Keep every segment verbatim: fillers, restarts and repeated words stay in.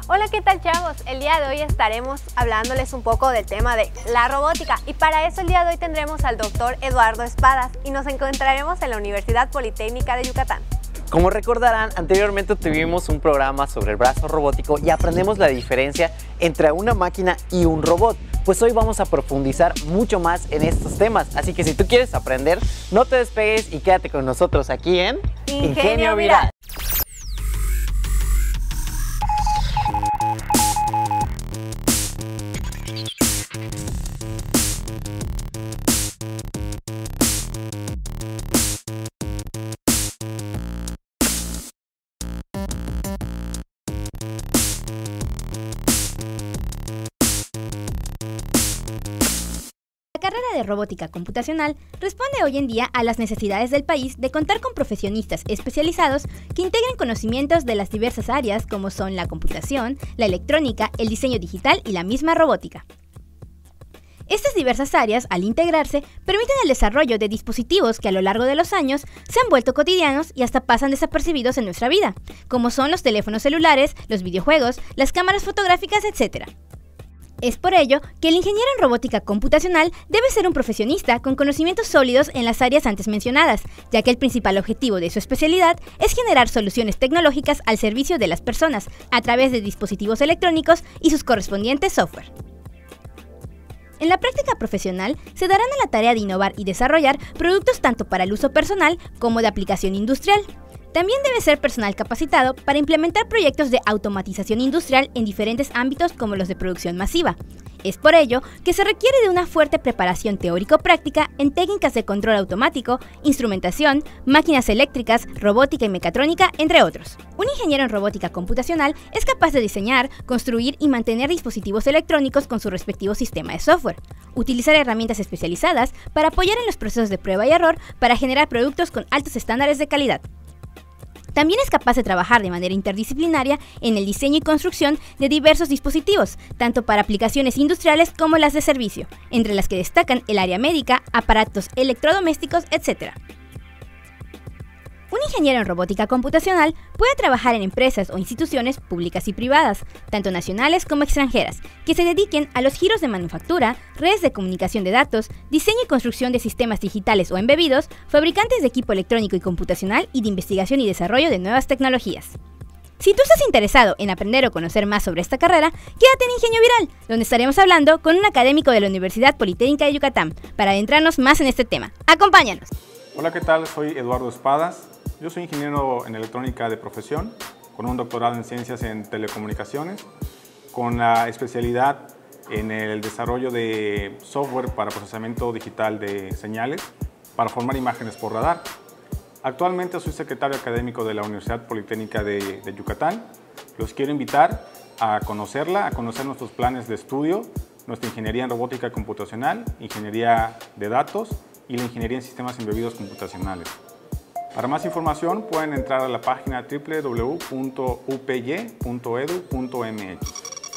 Hola, ¿qué tal, chavos? El día de hoy estaremos hablándoles un poco del tema de la robótica y para eso el día de hoy tendremos al doctor Eduardo Espadas y nos encontraremos en la Universidad Politécnica de Yucatán. Como recordarán, anteriormente tuvimos un programa sobre el brazo robótico y aprendemos la diferencia entre una máquina y un robot. Pues hoy vamos a profundizar mucho más en estos temas, así que si tú quieres aprender, no te despegues y quédate con nosotros aquí en Ingenio, Ingenio Viral. La carrera de robótica computacional responde hoy en día a las necesidades del país de contar con profesionistas especializados que integren conocimientos de las diversas áreas como son la computación, la electrónica, el diseño digital y la misma robótica. Estas diversas áreas, al integrarse, permiten el desarrollo de dispositivos que a lo largo de los años se han vuelto cotidianos y hasta pasan desapercibidos en nuestra vida, como son los teléfonos celulares, los videojuegos, las cámaras fotográficas, etcétera. Es por ello que el ingeniero en robótica computacional debe ser un profesionista con conocimientos sólidos en las áreas antes mencionadas, ya que el principal objetivo de su especialidad es generar soluciones tecnológicas al servicio de las personas a través de dispositivos electrónicos y sus correspondientes software. En la práctica profesional se darán a la tarea de innovar y desarrollar productos tanto para el uso personal como de aplicación industrial. También debe ser personal capacitado para implementar proyectos de automatización industrial en diferentes ámbitos como los de producción masiva. Es por ello que se requiere de una fuerte preparación teórico-práctica en técnicas de control automático, instrumentación, máquinas eléctricas, robótica y mecatrónica, entre otros. Un ingeniero en robótica computacional es capaz de diseñar, construir y mantener dispositivos electrónicos con su respectivo sistema de software, utilizar herramientas especializadas para apoyar en los procesos de prueba y error para generar productos con altos estándares de calidad. También es capaz de trabajar de manera interdisciplinaria en el diseño y construcción de diversos dispositivos, tanto para aplicaciones industriales como las de servicio, entre las que destacan el área médica, aparatos electrodomésticos, etcétera. Un ingeniero en robótica computacional puede trabajar en empresas o instituciones públicas y privadas, tanto nacionales como extranjeras, que se dediquen a los giros de manufactura, redes de comunicación de datos, diseño y construcción de sistemas digitales o embebidos, fabricantes de equipo electrónico y computacional y de investigación y desarrollo de nuevas tecnologías. Si tú estás interesado en aprender o conocer más sobre esta carrera, quédate en Ingenio Viral, donde estaremos hablando con un académico de la Universidad Politécnica de Yucatán, para adentrarnos más en este tema. ¡Acompáñanos! Hola, ¿qué tal? Soy Eduardo Espadas. Yo soy ingeniero en electrónica de profesión, con un doctorado en ciencias en telecomunicaciones, con la especialidad en el desarrollo de software para procesamiento digital de señales para formar imágenes por radar. Actualmente soy secretario académico de la Universidad Politécnica de, de Yucatán. Los quiero invitar a conocerla, a conocer nuestros planes de estudio, nuestra ingeniería en robótica computacional, ingeniería de datos y la ingeniería en sistemas embebidos computacionales. Para más información pueden entrar a la página doble u doble u doble u punto u p y punto edu punto m x.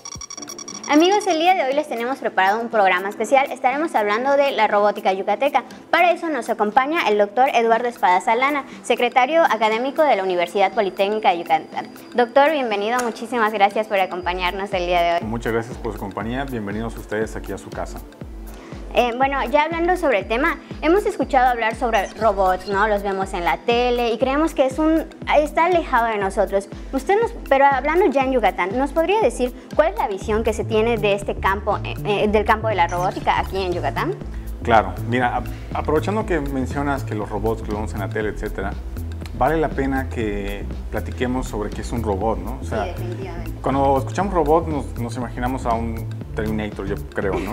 Amigos, el día de hoy les tenemos preparado un programa especial. Estaremos hablando de la robótica yucateca. Para eso nos acompaña el doctor Eduardo Espadas Alana, secretario académico de la Universidad Politécnica de Yucatán. Doctor, bienvenido. Muchísimas gracias por acompañarnos el día de hoy. Muchas gracias por su compañía. Bienvenidos ustedes aquí a su casa. Eh, bueno, ya hablando sobre el tema, hemos escuchado hablar sobre robots, ¿no? Los vemos en la tele y creemos que es un, está alejado de nosotros. Usted nos, pero hablando ya en Yucatán, ¿nos podría decir cuál es la visión que se tiene de este campo, eh, del campo de la robótica aquí en Yucatán? Claro, mira, aprovechando que mencionas que los robots que lo vemos en la tele, etcétera, vale la pena que platiquemos sobre qué es un robot, ¿no? O sea, sí, definitivamente. Cuando escuchamos robot nos, nos imaginamos a un Terminator, yo creo, ¿no?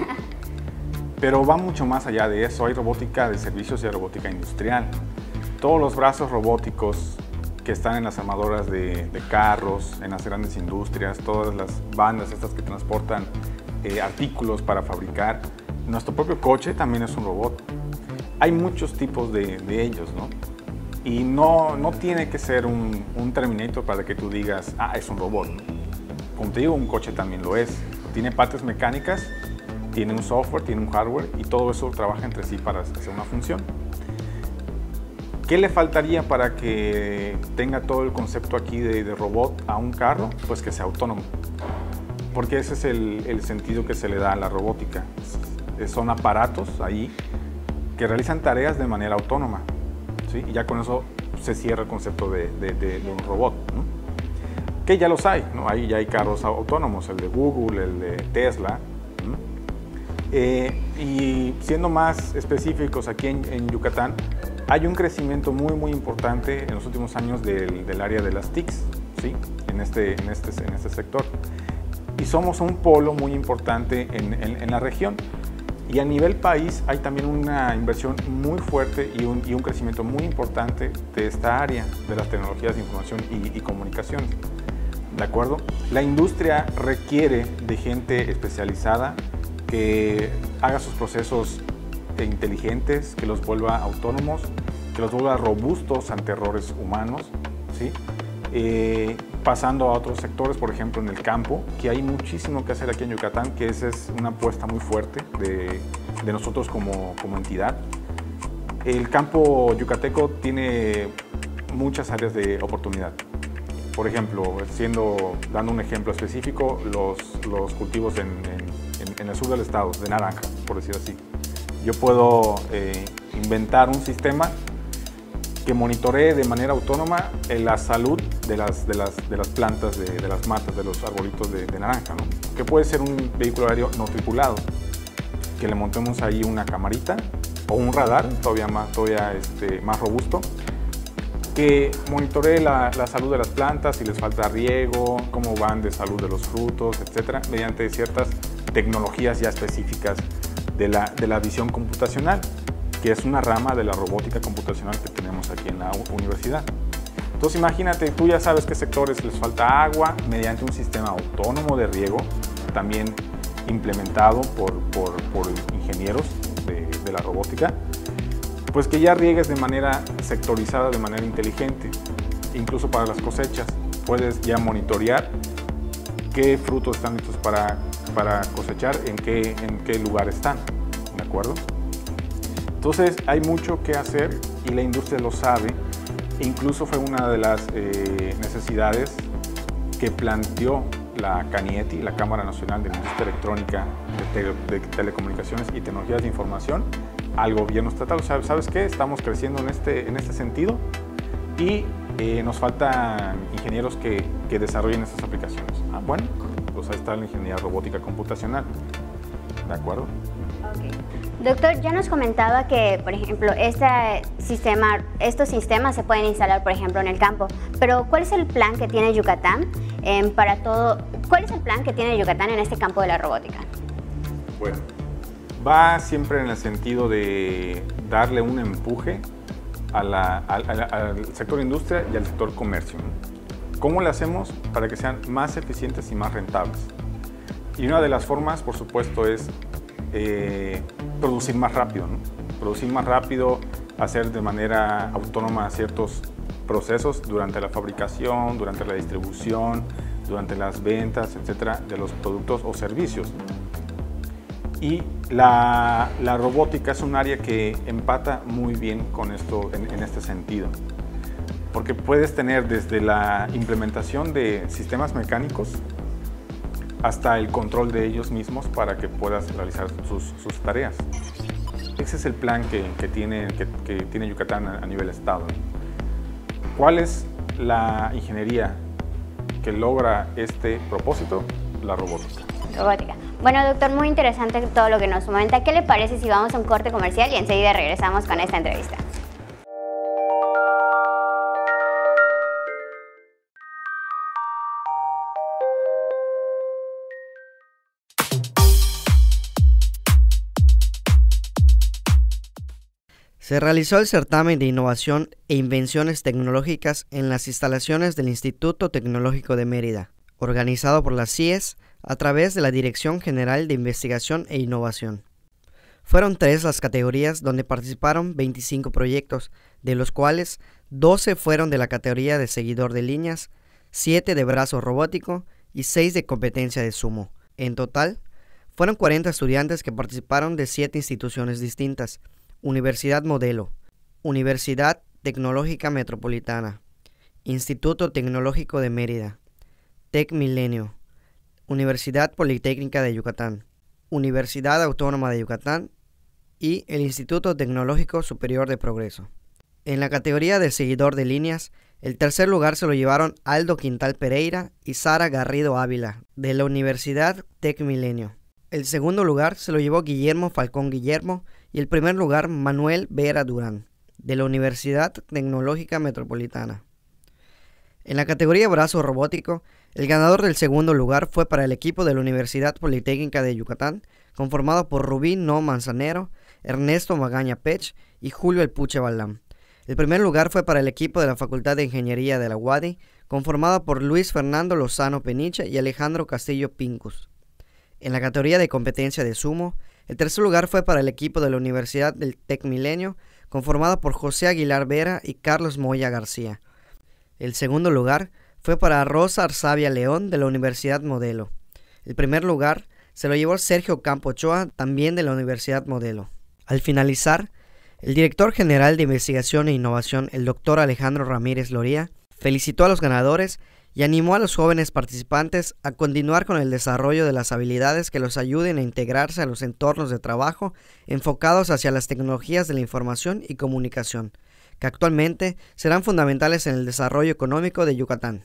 Pero va mucho más allá de eso. Hay robótica de servicios y robótica industrial. Todos los brazos robóticos que están en las armadoras de, de carros, en las grandes industrias, todas las bandas estas que transportan eh, artículos para fabricar. Nuestro propio coche también es un robot. Hay muchos tipos de, de ellos, ¿no? Y no, no tiene que ser un, un Terminator para que tú digas, ah, es un robot, ¿no? Como te digo, un coche también lo es. Tiene partes mecánicas, tiene un software, tiene un hardware y todo eso trabaja entre sí para hacer una función. ¿Qué le faltaría para que tenga todo el concepto aquí de, de robot a un carro? Pues que sea autónomo, porque ese es el, el sentido que se le da a la robótica. Son aparatos ahí que realizan tareas de manera autónoma, ¿sí? Y ya con eso se cierra el concepto de, de, de, de un robot, ¿no? Que ya los hay, ¿no? Ahí ya hay carros autónomos, el de Google, el de Tesla, ¿no? Eh, y siendo más específicos, aquí en, en Yucatán hay un crecimiento muy muy importante en los últimos años del, del área de las T I Cs, ¿sí? en, este, en, este, en este sector. Y somos un polo muy importante en, en, en la región. Y a nivel país hay también una inversión muy fuerte y un, y un crecimiento muy importante de esta área de las tecnologías de información y, y comunicaciones. ¿De acuerdo? La industria requiere de gente especializada que haga sus procesos inteligentes, que los vuelva autónomos, que los vuelva robustos ante errores humanos, ¿sí? Eh, pasando a otros sectores, por ejemplo en el campo, que hay muchísimo que hacer aquí en Yucatán, que esa es una apuesta muy fuerte de, de nosotros como, como entidad. El campo yucateco tiene muchas áreas de oportunidad. Por ejemplo, siendo, dando un ejemplo específico, los, los cultivos en, en, en el sur del estado, de naranja, por decir así. Yo puedo eh, inventar un sistema que monitoree de manera autónoma la salud de las, de las, de las plantas, de, de las matas, de los arbolitos de, de naranja, ¿no? Que puede ser un vehículo aéreo no tripulado, que le montemos ahí una camarita o un radar todavía más, todavía este, más robusto, que monitoree la, la salud de las plantas, si les falta riego, cómo van de salud de los frutos, etcétera, mediante ciertas tecnologías ya específicas de la, de la visión computacional, que es una rama de la robótica computacional que tenemos aquí en la universidad. Entonces imagínate, tú ya sabes qué sectores les falta agua, mediante un sistema autónomo de riego, también implementado por, por, por ingenieros de, de la robótica, pues que ya riegues de manera sectorizada, de manera inteligente, incluso para las cosechas. Puedes ya monitorear qué frutos están listos para, para cosechar, en qué, en qué lugar están, ¿de acuerdo? Entonces hay mucho que hacer y la industria lo sabe. Incluso fue una de las eh, necesidades que planteó la CANIETI, la Cámara Nacional de la Industria Electrónica, de, Tele, de Telecomunicaciones y Tecnologías de Información, al gobierno estatal. O sea, ¿sabes qué? Estamos creciendo en este, en este sentido y eh, nos faltan ingenieros que, que desarrollen estas aplicaciones. Ah, bueno, pues ahí está la ingeniería robótica computacional. ¿De acuerdo? Okay. Doctor, ya nos comentaba que, por ejemplo, este sistema, estos sistemas se pueden instalar, por ejemplo, en el campo, pero ¿cuál es el plan que tiene Yucatán eh, para todo? ¿Cuál es el plan que tiene Yucatán en este campo de la robótica? Bueno, va siempre en el sentido de darle un empuje a la, a, a, al sector industria y al sector comercio, ¿no? ¿Cómo lo hacemos para que sean más eficientes y más rentables? Y una de las formas, por supuesto, es eh, producir más rápido, ¿no? Producir más rápido, hacer de manera autónoma ciertos procesos durante la fabricación, durante la distribución, durante las ventas, etcétera, de los productos o servicios. Y la, la robótica es un área que empata muy bien con esto en, en este sentido, porque puedes tener desde la implementación de sistemas mecánicos hasta el control de ellos mismos para que puedas realizar sus, sus tareas. Ese es el plan que, que, tiene, que, que tiene Yucatán a, a nivel estado. ¿Cuál es la ingeniería que logra este propósito? La robótica. Robótica. Bueno, doctor, muy interesante todo lo que nos comenta. ¿Qué le parece si vamos a un corte comercial y enseguida regresamos con esta entrevista? Se realizó el certamen de innovación e invenciones tecnológicas en las instalaciones del Instituto Tecnológico de Mérida, organizado por la C I E S a través de la Dirección General de Investigación e Innovación. Fueron tres las categorías donde participaron veinticinco proyectos, de los cuales doce fueron de la categoría de seguidor de líneas, siete de brazo robótico y seis de competencia de sumo. En total, fueron cuarenta estudiantes que participaron de siete instituciones distintas: Universidad Modelo, Universidad Tecnológica Metropolitana, Instituto Tecnológico de Mérida, Tec Milenio, Universidad Politécnica de Yucatán, Universidad Autónoma de Yucatán y el Instituto Tecnológico Superior de Progreso. En la categoría de seguidor de líneas, el tercer lugar se lo llevaron Aldo Quintal Pereira y Sara Garrido Ávila, de la Universidad Tec Milenio. El segundo lugar se lo llevó Guillermo Falcón Guillermo y el primer lugar Manuel Vera Durán, de la Universidad Tecnológica Metropolitana. En la categoría brazo robótico, el ganador del segundo lugar fue para el equipo de la Universidad Politécnica de Yucatán, conformado por Rubí No Manzanero, Ernesto Magaña Pech y Julio El Puche Balam. El primer lugar fue para el equipo de la Facultad de Ingeniería de la U A D I, conformado por Luis Fernando Lozano Peniche y Alejandro Castillo Pincus. En la categoría de competencia de sumo, el tercer lugar fue para el equipo de la Universidad del Tec Milenio, conformado por José Aguilar Vera y Carlos Moya García. El segundo lugar fue para Rosa Arzabia León de la Universidad Modelo. El primer lugar se lo llevó Sergio Campo Ochoa, también de la Universidad Modelo. Al finalizar, el director general de Investigación e Innovación, el doctor Alejandro Ramírez Loría, felicitó a los ganadores y animó a los jóvenes participantes a continuar con el desarrollo de las habilidades que los ayuden a integrarse a los entornos de trabajo enfocados hacia las tecnologías de la información y comunicación, que actualmente serán fundamentales en el desarrollo económico de Yucatán.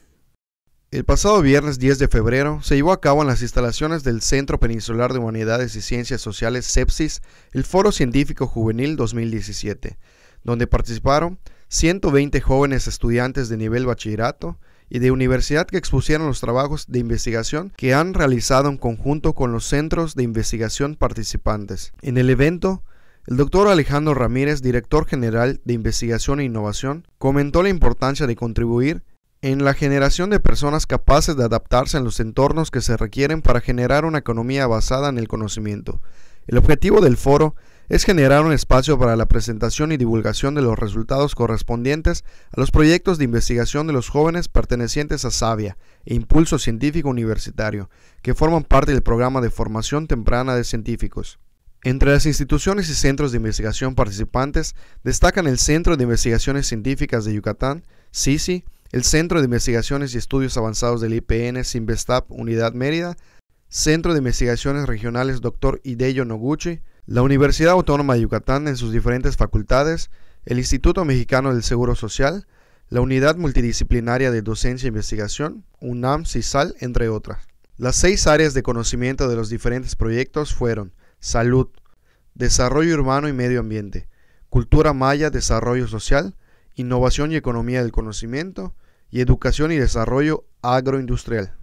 El pasado viernes diez de febrero se llevó a cabo en las instalaciones del Centro Peninsular de Humanidades y Ciencias Sociales CEPSIS el Foro Científico Juvenil dos mil diecisiete, donde participaron ciento veinte jóvenes estudiantes de nivel bachillerato y de universidad que expusieron los trabajos de investigación que han realizado en conjunto con los centros de investigación participantes. En el evento, el doctor Alejandro Ramírez, director general de Investigación e Innovación, comentó la importancia de contribuir en la generación de personas capaces de adaptarse en los entornos que se requieren para generar una economía basada en el conocimiento. El objetivo del foro es generar un espacio para la presentación y divulgación de los resultados correspondientes a los proyectos de investigación de los jóvenes pertenecientes a SAVIA e Impulso Científico Universitario, que forman parte del programa de formación temprana de científicos. Entre las instituciones y centros de investigación participantes destacan el Centro de Investigaciones Científicas de Yucatán, CICI, el Centro de Investigaciones y Estudios Avanzados del I P N Cinvestav Unidad Mérida, Centro de Investigaciones Regionales doctor Hideo Noguchi, la Universidad Autónoma de Yucatán en sus diferentes facultades, el Instituto Mexicano del Seguro Social, la Unidad Multidisciplinaria de Docencia e Investigación, UNAM CISAL, entre otras. Las seis áreas de conocimiento de los diferentes proyectos fueron Salud, Desarrollo Urbano y Medio Ambiente, Cultura Maya, Desarrollo Social, Innovación y Economía del Conocimiento, y Educación y Desarrollo Agroindustrial.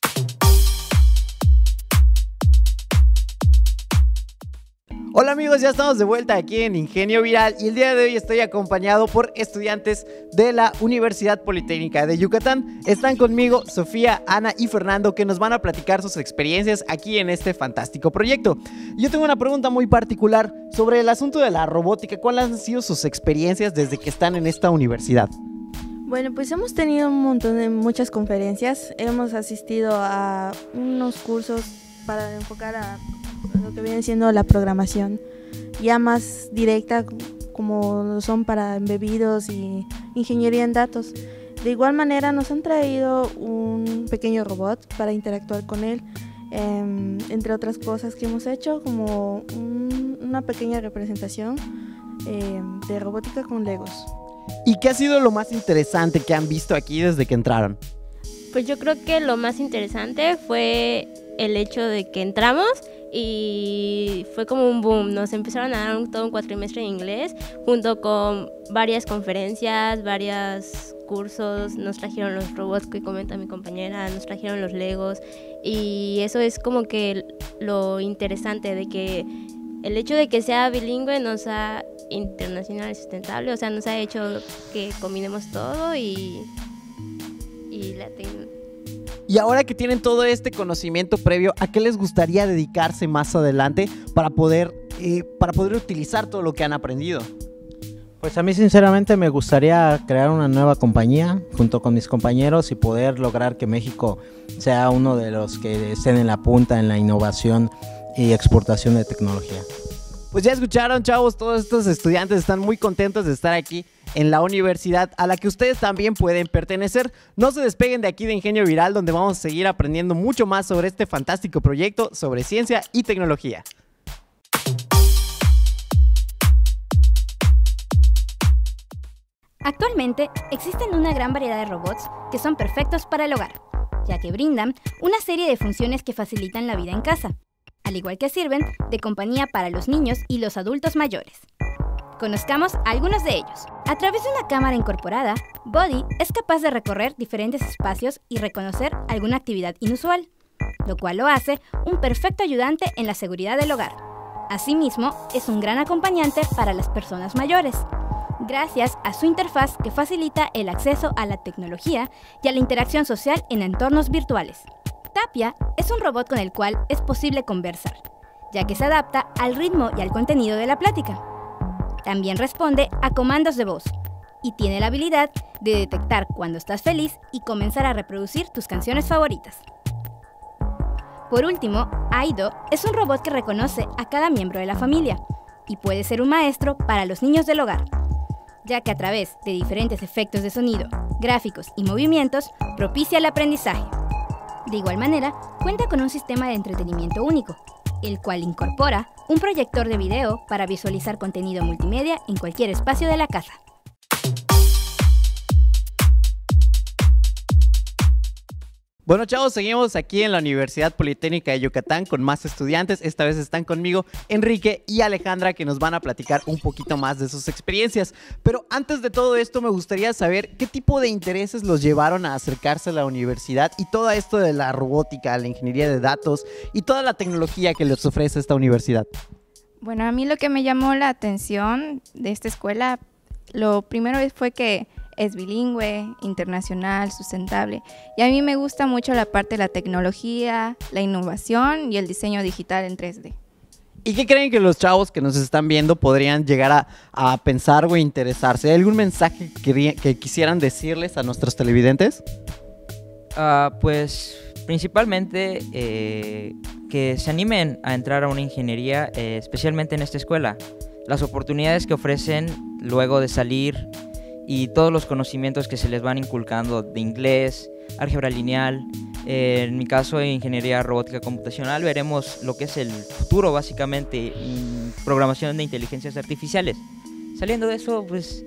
Hola amigos, ya estamos de vuelta aquí en Ingenio Viral y el día de hoy estoy acompañado por estudiantes de la Universidad Politécnica de Yucatán. Están conmigo Sofía, Ana y Fernando, que nos van a platicar sus experiencias aquí en este fantástico proyecto. Yo tengo una pregunta muy particular sobre el asunto de la robótica. ¿Cuáles han sido sus experiencias desde que están en esta universidad? Bueno, pues hemos tenido un montón de muchas conferencias, hemos asistido a unos cursos para enfocar a lo que viene siendo la programación, ya más directa como lo son para embebidos y ingeniería en datos. De igual manera nos han traído un pequeño robot para interactuar con él, eh, entre otras cosas que hemos hecho, como un, una pequeña representación eh, de robótica con Legos. ¿Y qué ha sido lo más interesante que han visto aquí desde que entraron? Pues yo creo que lo más interesante fue el hecho de que entramos y fue como un boom. Nos empezaron a dar un, todo un cuatrimestre en inglés junto con varias conferencias, varios cursos. Nos trajeron los robots que comenta mi compañera, nos trajeron los Legos y eso es como que lo interesante de que el hecho de que sea bilingüe nos ha internacional y sustentable, o sea, nos ha hecho que combinemos todo y, y la tecnología. Y ahora que tienen todo este conocimiento previo, ¿a qué les gustaría dedicarse más adelante para poder, eh, para poder utilizar todo lo que han aprendido? Pues a mí sinceramente me gustaría crear una nueva compañía junto con mis compañeros y poder lograr que México sea uno de los que estén en la punta en la innovación y exportación de tecnología. Pues ya escucharon, chavos, todos estos estudiantes están muy contentos de estar aquí en la universidad a la que ustedes también pueden pertenecer. No se despeguen de aquí de Ingenio Viral, donde vamos a seguir aprendiendo mucho más sobre este fantástico proyecto sobre ciencia y tecnología. Actualmente existen una gran variedad de robots que son perfectos para el hogar, ya que brindan una serie de funciones que facilitan la vida en casa, al igual que sirven de compañía para los niños y los adultos mayores. Conozcamos algunos de ellos. A través de una cámara incorporada, Body es capaz de recorrer diferentes espacios y reconocer alguna actividad inusual, lo cual lo hace un perfecto ayudante en la seguridad del hogar. Asimismo, es un gran acompañante para las personas mayores, gracias a su interfaz que facilita el acceso a la tecnología y a la interacción social en entornos virtuales. Tapia es un robot con el cual es posible conversar, ya que se adapta al ritmo y al contenido de la plática. También responde a comandos de voz y tiene la habilidad de detectar cuando estás feliz y comenzar a reproducir tus canciones favoritas. Por último, Aido es un robot que reconoce a cada miembro de la familia y puede ser un maestro para los niños del hogar, ya que a través de diferentes efectos de sonido, gráficos y movimientos propicia el aprendizaje. De igual manera, cuenta con un sistema de entretenimiento único, el cual incorpora un proyector de video para visualizar contenido multimedia en cualquier espacio de la casa. Bueno, chavos, seguimos aquí en la Universidad Politécnica de Yucatán con más estudiantes. Esta vez están conmigo Enrique y Alejandra, que nos van a platicar un poquito más de sus experiencias. Pero antes de todo esto, me gustaría saber qué tipo de intereses los llevaron a acercarse a la universidad y todo esto de la robótica, la ingeniería de datos y toda la tecnología que les ofrece esta universidad. Bueno, a mí lo que me llamó la atención de esta escuela, lo primero fue que es bilingüe, internacional, sustentable. Y a mí me gusta mucho la parte de la tecnología, la innovación y el diseño digital en tres D. ¿Y qué creen que los chavos que nos están viendo podrían llegar a, a pensar o interesarse? ¿Hay algún mensaje que, que quisieran decirles a nuestros televidentes? Uh, pues principalmente eh, que se animen a entrar a una ingeniería, eh, especialmente en esta escuela. Las oportunidades que ofrecen luego de salir y todos los conocimientos que se les van inculcando de inglés, álgebra lineal, eh, en mi caso de ingeniería robótica computacional, veremos lo que es el futuro básicamente, programación de inteligencias artificiales. Saliendo de eso, pues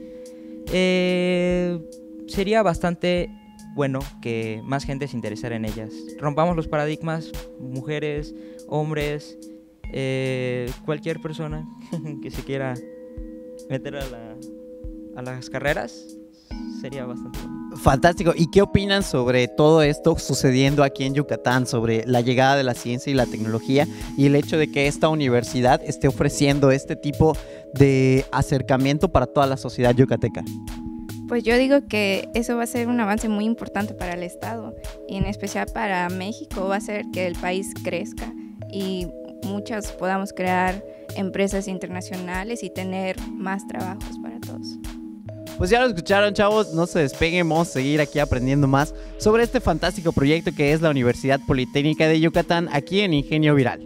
eh, sería bastante bueno que más gente se interesara en ellas. Rompamos los paradigmas, mujeres, hombres, eh, cualquier persona que se quiera meter a la... a las carreras, sería bastante bueno. Fantástico. ¿Y qué opinan sobre todo esto sucediendo aquí en Yucatán, sobre la llegada de la ciencia y la tecnología y el hecho de que esta universidad esté ofreciendo este tipo de acercamiento para toda la sociedad yucateca? Pues yo digo que eso va a ser un avance muy importante para el estado y en especial para México. Va a hacer que el país crezca y muchas podamos crear empresas internacionales y tener más trabajos para todos. Pues ya lo escucharon, chavos, no se despeguen, vamos a seguir aquí aprendiendo más sobre este fantástico proyecto que es la Universidad Politécnica de Yucatán, aquí en Ingenio Viral.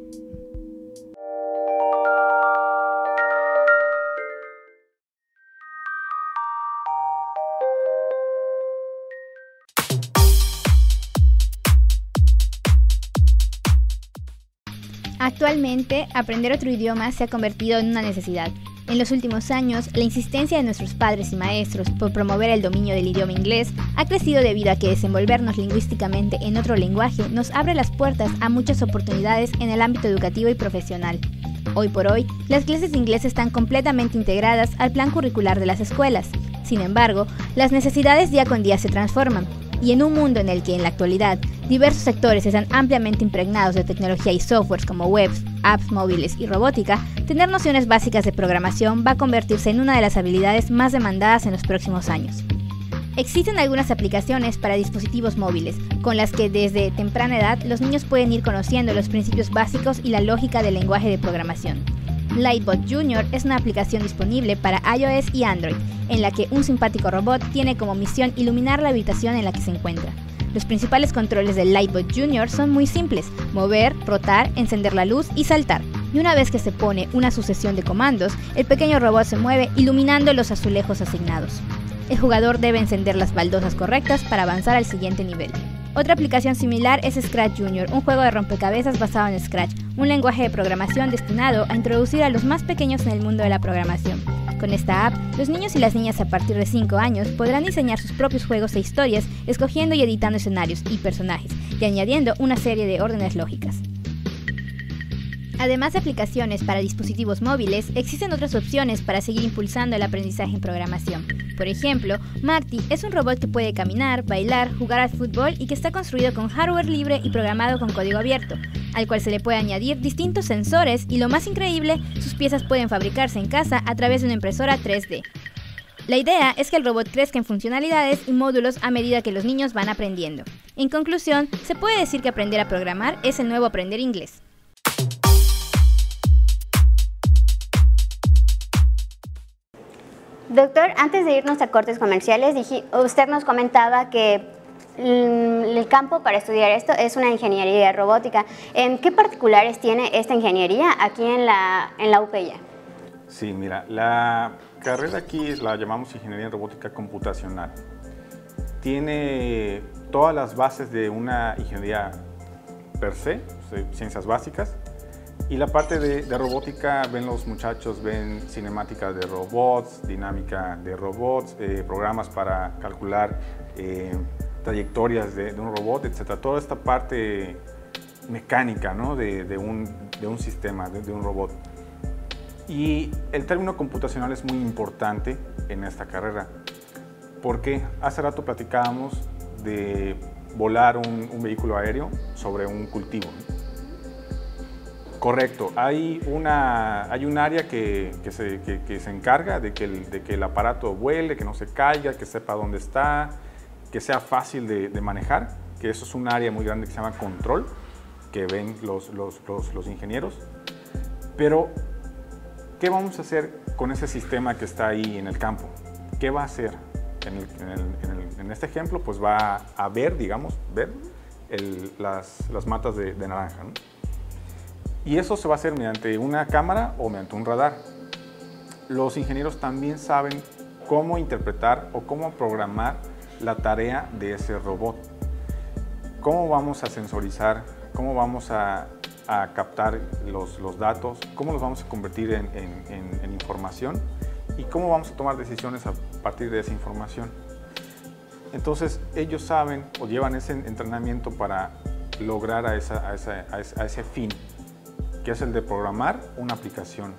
Actualmente, aprender otro idioma se ha convertido en una necesidad. En los últimos años, la insistencia de nuestros padres y maestros por promover el dominio del idioma inglés ha crecido debido a que desenvolvernos lingüísticamente en otro lenguaje nos abre las puertas a muchas oportunidades en el ámbito educativo y profesional. Hoy por hoy, las clases de inglés están completamente integradas al plan curricular de las escuelas. Sin embargo, las necesidades día con día se transforman, y en un mundo en el que en la actualidad diversos sectores están ampliamente impregnados de tecnología y softwares como webs, apps móviles y robótica, tener nociones básicas de programación va a convertirse en una de las habilidades más demandadas en los próximos años. Existen algunas aplicaciones para dispositivos móviles, con las que desde temprana edad los niños pueden ir conociendo los principios básicos y la lógica del lenguaje de programación. Lightbot Junior es una aplicación disponible para iOS y Android, en la que un simpático robot tiene como misión iluminar la habitación en la que se encuentra. Los principales controles del Lightbot Junior son muy simples: mover, rotar, encender la luz y saltar. y una vez que se pone una sucesión de comandos, el pequeño robot se mueve iluminando los azulejos asignados. El jugador debe encender las baldosas correctas para avanzar al siguiente nivel. Otra aplicación similar es Scratch Junior, un juego de rompecabezas basado en Scratch, un lenguaje de programación destinado a introducir a los más pequeños en el mundo de la programación. Con esta app, los niños y las niñas a partir de cinco años podrán diseñar sus propios juegos e historias, escogiendo y editando escenarios y personajes, y añadiendo una serie de órdenes lógicas. Además de aplicaciones para dispositivos móviles, existen otras opciones para seguir impulsando el aprendizaje en programación. Por ejemplo, Marty es un robot que puede caminar, bailar, jugar al fútbol y que está construido con hardware libre y programado con código abierto, al cual se le puede añadir distintos sensores y, lo más increíble, sus piezas pueden fabricarse en casa a través de una impresora tres D. La idea es que el robot crezca en funcionalidades y módulos a medida que los niños van aprendiendo. En conclusión, se puede decir que aprender a programar es el nuevo aprender inglés. Doctor, antes de irnos a cortes comerciales, dije, usted nos comentaba que el campo para estudiar esto es una ingeniería robótica. ¿Qué particulares tiene esta ingeniería aquí en la, en la U P E A? Sí, mira, la carrera aquí la llamamos Ingeniería en Robótica Computacional. Tiene todas las bases de una ingeniería per se, ciencias básicas, y la parte de, de robótica, ven los muchachos, ven cinemática de robots, dinámica de robots, eh, programas para calcular eh, trayectorias de, de un robot, etcétera. Toda esta parte mecánica, ¿no? de, de, un, de un sistema, de, de un robot. Y el término computacional es muy importante en esta carrera, porque hace rato platicábamos de volar un, un vehículo aéreo sobre un cultivo. Correcto, hay, una, hay un área que, que, se, que, que se encarga de que, el, de que el aparato vuele, que no se caiga, que sepa dónde está, que sea fácil de, de manejar, que eso es un área muy grande que se llama control, que ven los, los, los, los ingenieros. Pero, ¿qué vamos a hacer con ese sistema que está ahí en el campo? ¿Qué va a hacer? En, el, en, el, en, el, en este ejemplo, pues va a ver, digamos, ver el, las, las matas de, de naranja, ¿no? Y eso se va a hacer mediante una cámara o mediante un radar. Los ingenieros también saben cómo interpretar o cómo programar la tarea de ese robot. Cómo vamos a sensorizar, cómo vamos a, a captar los, los datos, cómo los vamos a convertir en, en, en, en información y cómo vamos a tomar decisiones a partir de esa información. Entonces, ellos saben o llevan ese entrenamiento para lograr a, esa, a, esa, a, ese, a ese fin, que es el de programar una aplicación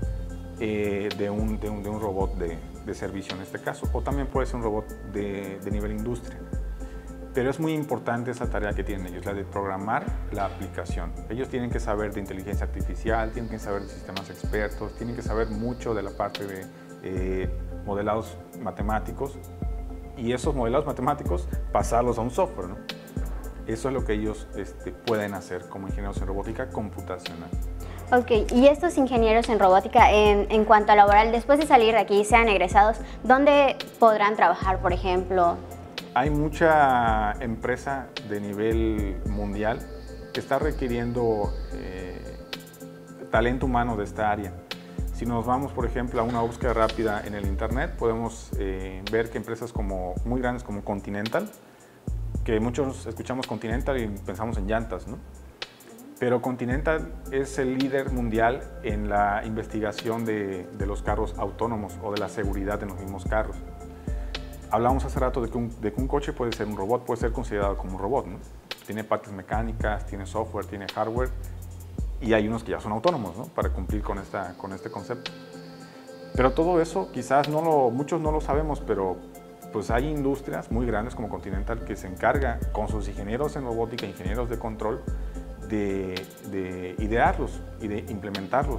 eh, de, un, de, un, de un robot de, de servicio en este caso, o también puede ser un robot de, de nivel industria. Pero es muy importante esa tarea que tienen ellos, la de programar la aplicación. Ellos tienen que saber de inteligencia artificial, tienen que saber de sistemas expertos, tienen que saber mucho de la parte de eh, modelados matemáticos, y esos modelados matemáticos pasarlos a un software, ¿no? Eso es lo que ellos este, pueden hacer como ingenieros en robótica computacional. Ok, y estos ingenieros en robótica, en, en cuanto a laboral, después de salir de aquí, sean egresados, ¿dónde podrán trabajar, por ejemplo? Hay mucha empresa de nivel mundial que está requiriendo eh, talento humano de esta área. Si nos vamos, por ejemplo, a una búsqueda rápida en el internet, podemos eh, ver que empresas como, muy grandes como Continental, que muchos escuchamos Continental y pensamos en llantas, ¿no? Pero Continental es el líder mundial en la investigación de, de los carros autónomos o de la seguridad en los mismos carros. Hablamos hace rato de que, un, de que un coche puede ser un robot, puede ser considerado como un robot, ¿no? Tiene partes mecánicas, tiene software, tiene hardware, y hay unos que ya son autónomos, ¿no? Para cumplir con, esta, con este concepto. Pero todo eso quizás no lo, muchos no lo sabemos, pero pues hay industrias muy grandes como Continental que se encarga con sus ingenieros en robótica, ingenieros de control, de, de idearlos y de implementarlos.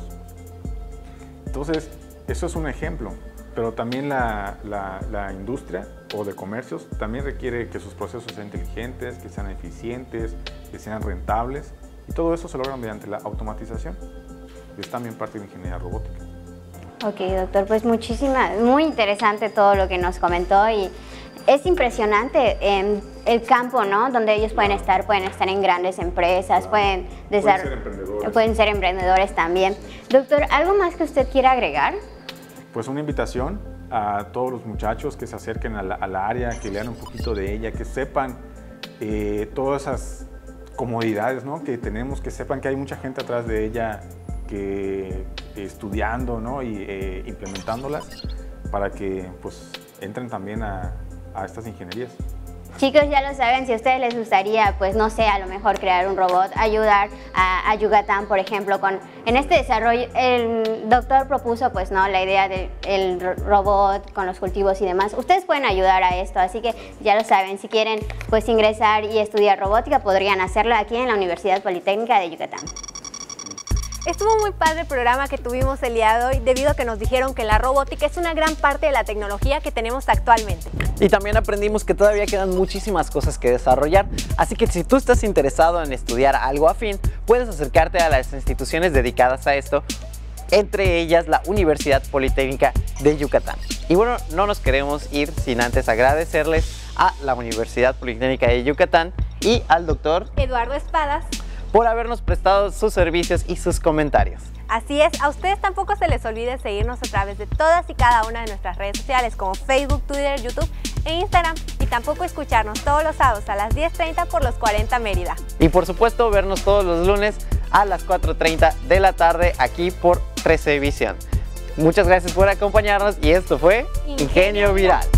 Entonces, eso es un ejemplo, pero también la, la, la industria o de comercios también requiere que sus procesos sean inteligentes, que sean eficientes, que sean rentables, y todo eso se logra mediante la automatización. Es también parte de la ingeniería robótica. Ok, doctor, pues muchísima, muy interesante todo lo que nos comentó, y es impresionante eh, el campo, ¿no? Donde ellos pueden estar, pueden estar en grandes empresas, pueden, pueden ser emprendedores. Pueden ser emprendedores también. Doctor, ¿algo más que usted quiera agregar? Pues una invitación a todos los muchachos que se acerquen a la, a la área, que lean un poquito de ella, que sepan eh, todas esas comodidades, ¿no?, que tenemos, que sepan que hay mucha gente atrás de ella que eh, estudiando, ¿no?, y eh, implementándolas para que pues entren también a, a estas ingenierías. Chicos, ya lo saben, si a ustedes les gustaría, pues no sé, a lo mejor crear un robot, ayudar a, a Yucatán, por ejemplo, con en este desarrollo, el doctor propuso, pues no, la idea del robot con los cultivos y demás. Ustedes pueden ayudar a esto, así que ya lo saben, si quieren pues ingresar y estudiar robótica, podrían hacerlo aquí en la Universidad Politécnica de Yucatán. Estuvo muy padre el programa que tuvimos el día de hoy, debido a que nos dijeron que la robótica es una gran parte de la tecnología que tenemos actualmente. Y también aprendimos que todavía quedan muchísimas cosas que desarrollar, así que si tú estás interesado en estudiar algo afín, puedes acercarte a las instituciones dedicadas a esto, entre ellas la Universidad Politécnica de Yucatán. Y bueno, no nos queremos ir sin antes agradecerles a la Universidad Politécnica de Yucatán y al doctor Eduardo Espadas por habernos prestado sus servicios y sus comentarios. Así es, a ustedes tampoco se les olvide seguirnos a través de todas y cada una de nuestras redes sociales como Facebook, Twitter, YouTube e Instagram, y tampoco escucharnos todos los sábados a las diez treinta por los cuarenta Mérida. Y por supuesto vernos todos los lunes a las cuatro treinta de la tarde aquí por trece Visión. Muchas gracias por acompañarnos y esto fue Ingenio Viral.